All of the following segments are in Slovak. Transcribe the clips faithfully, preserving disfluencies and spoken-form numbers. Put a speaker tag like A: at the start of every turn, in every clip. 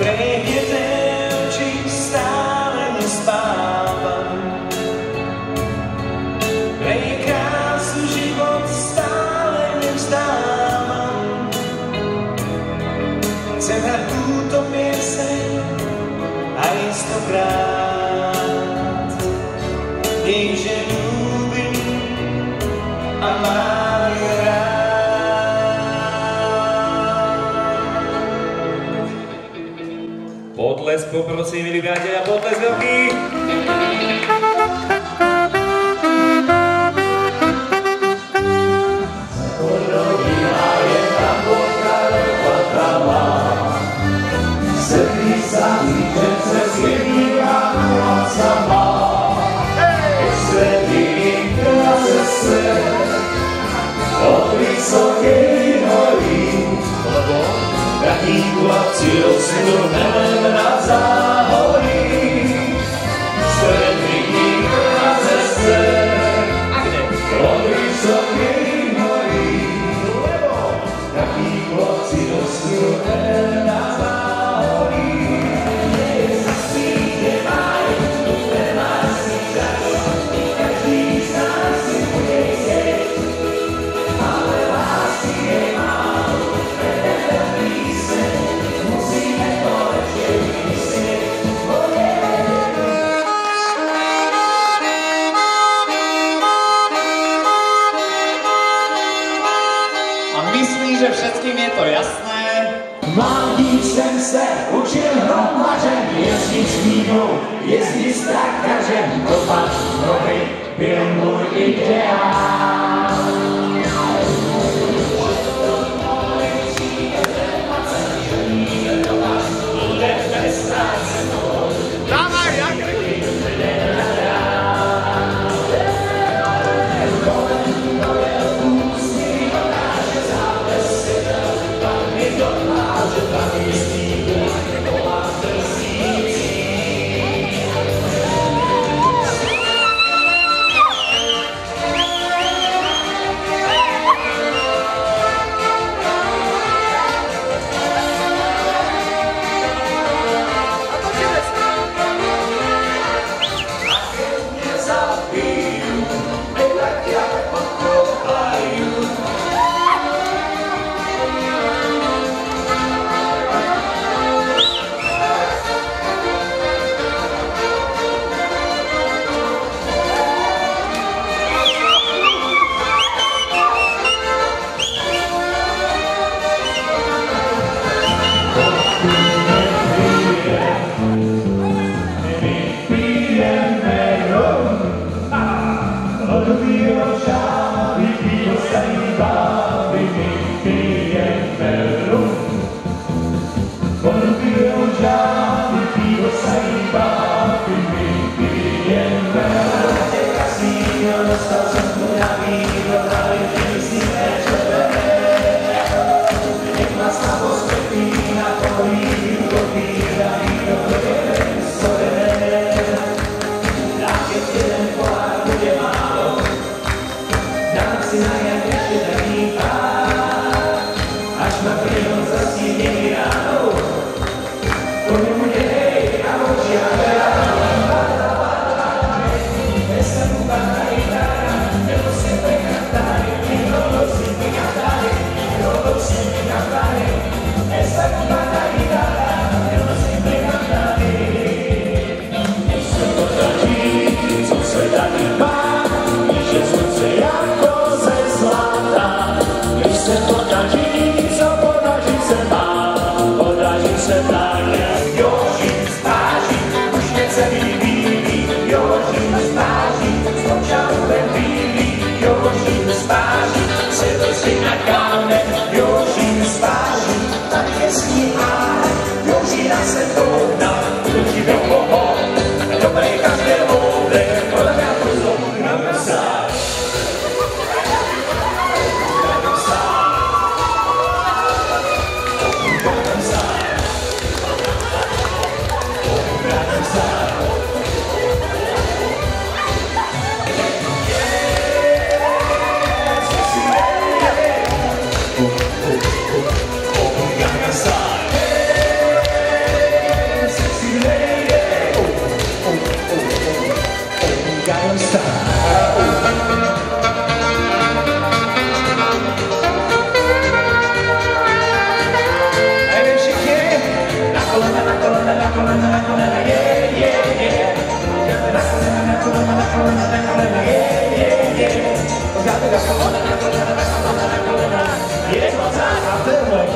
A: Prehnetem, či stále nespávam. Pre jej krásu život stále nevzdávam. Chcem hrať túto pieseň aj stokrát. Nech, že ľúbim a mám ju rád. Potlesk poprosím, milí priatelia, potlesk veľký.
B: Porodila jedna bodka, leba trava. Sedí sa mi, že se zjednýva noc sama. Sedí na ceste od vysokej hory. Taký chlapci osnú hnem na záhorí. Sedí na ceste od vysokej hory. Taký chlapci osnú hnem na záhorí.
C: Že všetkým je to jasné.
B: Mladý jsem se učil hromařem, jezdit s vínou, jezdit s trakařem, kopat nohy byl můj ideál.
C: Dávaj, jak?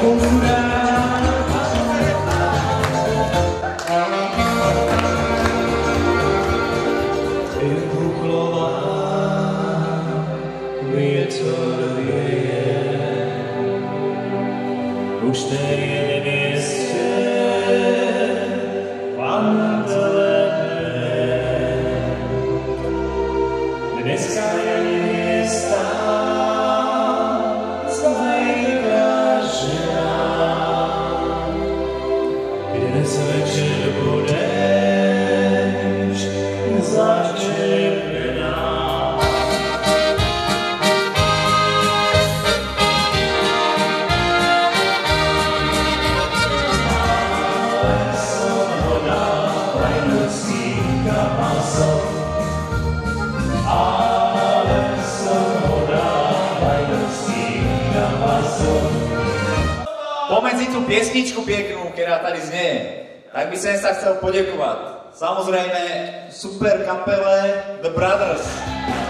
A: Už tej nevieste pantelené. Dneska je neviesta zvajkažená. Dnes večer budeš začervená.
C: Pomedzi tú piesničku peknú, ktorá tady znie, tak by som sa chcel poďakovať. Samozrejme, super kapele The Brothers.